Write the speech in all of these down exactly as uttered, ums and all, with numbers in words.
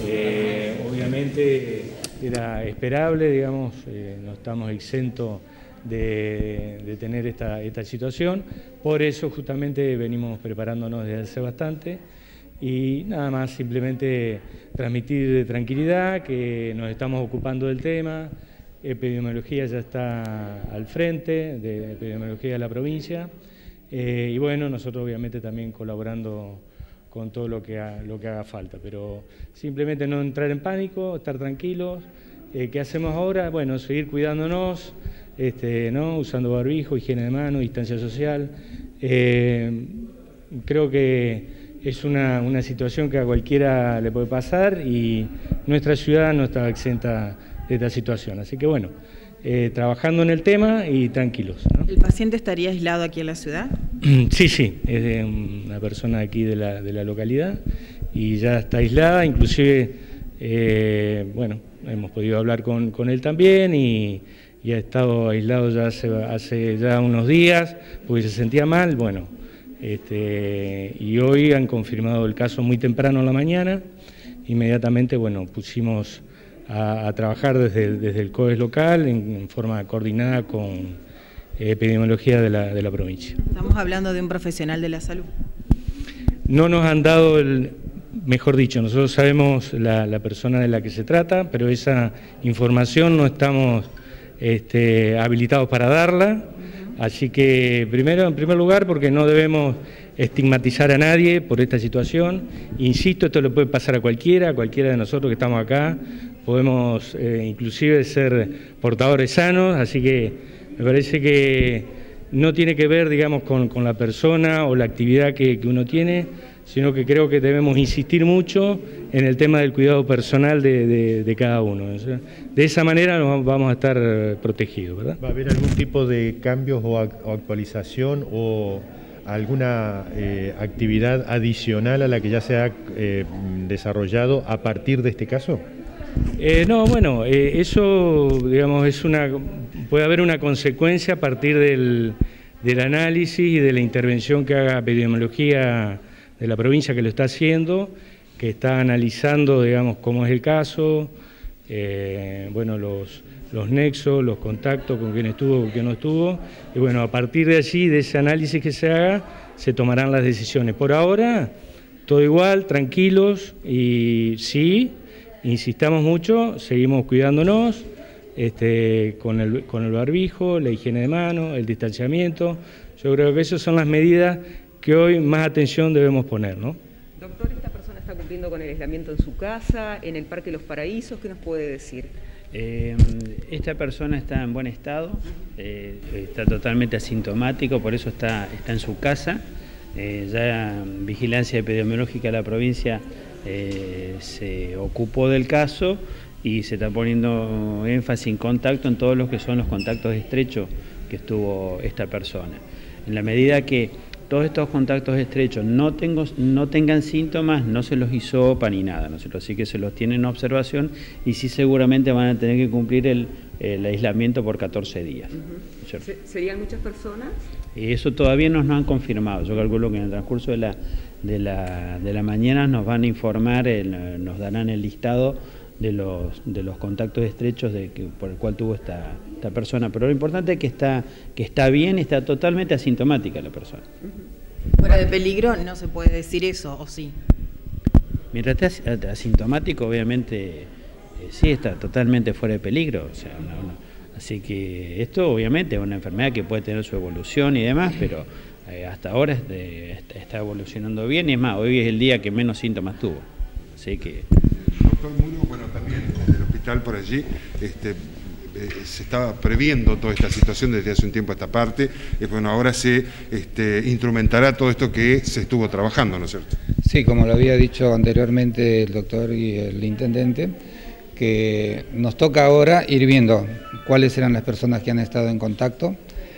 Eh, obviamente era esperable, digamos, eh, no estamos exentos de, de tener esta, esta situación, por eso justamente venimos preparándonos desde hace bastante y nada más, simplemente transmitir tranquilidad, que nos estamos ocupando del tema. Epidemiología ya está al frente de epidemiología de la provincia eh, y bueno, nosotros obviamente también colaborando con todo lo que, ha, lo que haga falta, pero simplemente no entrar en pánico, estar tranquilos. Eh, ¿Qué hacemos ahora? Bueno, seguir cuidándonos, este, ¿no? Usando barbijo, higiene de mano, distancia social. Eh, creo que es una, una situación que a cualquiera le puede pasar y nuestra ciudad no está exenta de esta situación. Así que bueno, eh, trabajando en el tema y tranquilos, ¿no? ¿El paciente estaría aislado aquí en la ciudad? Sí, sí, es de una persona aquí de la, de la localidad y ya está aislada, inclusive, eh, bueno, hemos podido hablar con, con él también y, y ha estado aislado ya hace, hace ya unos días porque se sentía mal, bueno, este, y hoy han confirmado el caso muy temprano en la mañana, inmediatamente, bueno, pusimos a, a trabajar desde, desde el COES local en, en forma coordinada con epidemiología de la, de la provincia. Estamos hablando de un profesional de la salud. No nos han dado, el, mejor dicho, nosotros sabemos la, la persona de la que se trata, pero esa información no estamos este, habilitados para darla, así que primero, en primer lugar, porque no debemos estigmatizar a nadie por esta situación. Insisto, esto le puede pasar a cualquiera, a cualquiera de nosotros que estamos acá, podemos eh, inclusive ser portadores sanos, así que me parece que no tiene que ver, digamos, con, con la persona o la actividad que, que uno tiene, sino que creo que debemos insistir mucho en el tema del cuidado personal de, de, de cada uno. De esa manera nos vamos a estar protegidos, ¿verdad? ¿Va a haber algún tipo de cambios o actualización o alguna eh, actividad adicional a la que ya se ha eh, desarrollado a partir de este caso? Eh, no, bueno, eh, eso, digamos, es una, puede haber una consecuencia a partir del, del análisis y de la intervención que haga epidemiología de la provincia, que lo está haciendo, que está analizando, digamos, cómo es el caso, eh, bueno, los, los nexos, los contactos, con quién estuvo, con quién no estuvo, y bueno, a partir de allí, de ese análisis que se haga, se tomarán las decisiones. Por ahora, todo igual, tranquilos, y sí, insistamos mucho, seguimos cuidándonos, este, con, el, con el barbijo, la higiene de mano, el distanciamiento. Yo creo que esas son las medidas que hoy más atención debemos poner, ¿no? Doctor, esta persona está cumpliendo con el aislamiento en su casa, en el Parque Los Paraísos, ¿qué nos puede decir? Eh, esta persona está en buen estado, eh, está totalmente asintomático, por eso está, está en su casa. Eh, ya Vigilancia Epidemiológica de la provincia eh, se ocupó del caso y se está poniendo énfasis en contacto en todos los que son los contactos estrechos que estuvo esta persona. En la medida que todos estos contactos estrechos no, tengo, no tengan síntomas, no se los hisopa ni nada, ¿no? Así que se los tienen en observación y sí seguramente van a tener que cumplir el, el aislamiento por catorce días. Uh-huh. ¿Serían muchas personas? Y eso todavía no nos han confirmado. Yo calculo que en el transcurso de la, de la, de la mañana nos van a informar, el, nos darán el listado de los, de los contactos estrechos de que, por el cual tuvo esta, esta persona. Pero lo importante es que está, que está bien, está totalmente asintomática la persona. Uh-huh. Fuera de peligro no se puede decir eso, ¿o sí? Mientras esté asintomático, obviamente, eh, sí está totalmente fuera de peligro. O sea, no, no. Así que esto obviamente es una enfermedad que puede tener su evolución y demás, pero eh, hasta ahora es de, está, está evolucionando bien y es más, hoy es el día que menos síntomas tuvo. Así que... Doctor Muro, bueno, también desde el hospital por allí, este, eh, se estaba previendo toda esta situación desde hace un tiempo a esta parte, y bueno, ahora se este, instrumentará todo esto que se estuvo trabajando, ¿no es cierto? Sí, como lo había dicho anteriormente el doctor y el intendente, que nos toca ahora ir viendo cuáles eran las personas que han estado en contacto,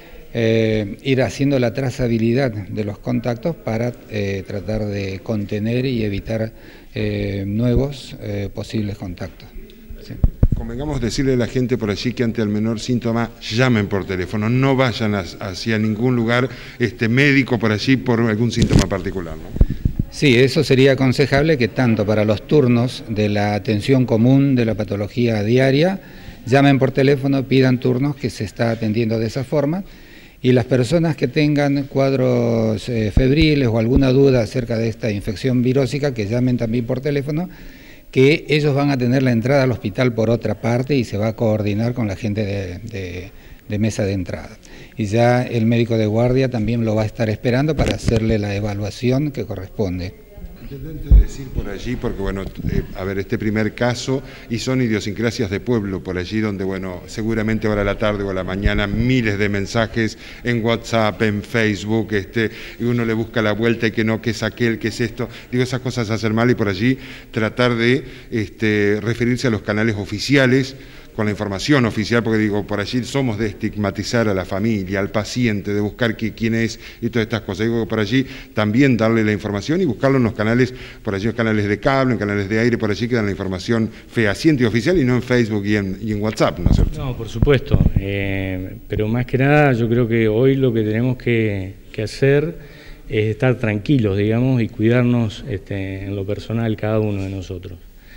eh, ir haciendo la trazabilidad de los contactos para eh, tratar de contener y evitar eh, nuevos eh, posibles contactos. Sí. Convengamos decirle a la gente por allí que ante el menor síntoma llamen por teléfono, no vayan a, hacia ningún lugar este, médico por allí por algún síntoma particular, ¿no? Sí, eso sería aconsejable que tanto para los turnos de la atención común de la patología diaria, llamen por teléfono, pidan turnos, que se está atendiendo de esa forma, y las personas que tengan cuadros eh, febriles o alguna duda acerca de esta infección virósica, que llamen también por teléfono, que ellos van a tener la entrada al hospital por otra parte y se va a coordinar con la gente de, de, de mesa de entrada. Y ya el médico de guardia también lo va a estar esperando para hacerle la evaluación que corresponde. Intendente, decir por allí, porque bueno, eh, a ver, este primer caso, y son idiosincrasias de pueblo por allí, donde bueno, seguramente ahora a la tarde o a la mañana miles de mensajes en WhatsApp, en Facebook, este, y uno le busca la vuelta y que no, que es aquel, que es esto, digo, esas cosas hacen mal, y por allí tratar de este, referirse a los canales oficiales, con la información oficial, porque digo, por allí somos de estigmatizar a la familia, al paciente, de buscar que, quién es y todas estas cosas. Digo, por allí también darle la información y buscarlo en los canales, por allí en canales de cable, en canales de aire, por allí que dan la información fehaciente y oficial y no en Facebook y en, y en WhatsApp, ¿no es cierto? No, por supuesto, eh, pero más que nada yo creo que hoy lo que tenemos que, que hacer es estar tranquilos, digamos, y cuidarnos este, en lo personal cada uno de nosotros.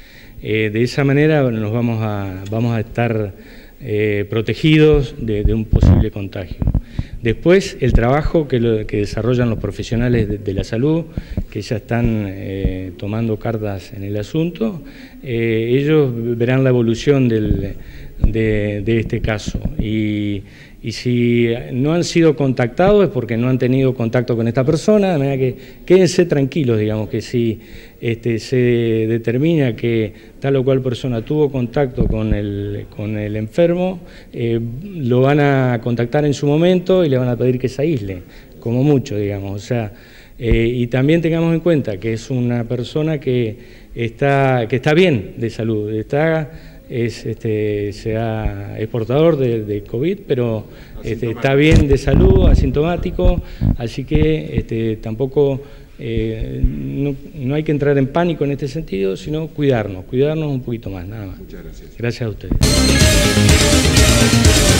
Eh, de esa manera nos vamos a, vamos a estar eh, protegidos de, de un posible contagio. Después, el trabajo que, lo, que desarrollan los profesionales de, de la salud, que ya están eh, tomando cartas en el asunto, eh, ellos verán la evolución del, de, de este caso. Y, y si no han sido contactados es porque no han tenido contacto con esta persona, de manera que quédense tranquilos, digamos, que si este, se determina que tal o cual persona tuvo contacto con el, con el enfermo, eh, lo van a contactar en su momento y le van a pedir que se aísle, como mucho, digamos. O sea, eh, y también tengamos en cuenta que es una persona que está, que está bien de salud, está... Es, este, sea, es portador de, de COVID, pero este, está bien de salud, asintomático, así que este, tampoco eh, no, no hay que entrar en pánico en este sentido, sino cuidarnos, cuidarnos un poquito más, nada más. Muchas gracias. Gracias a ustedes.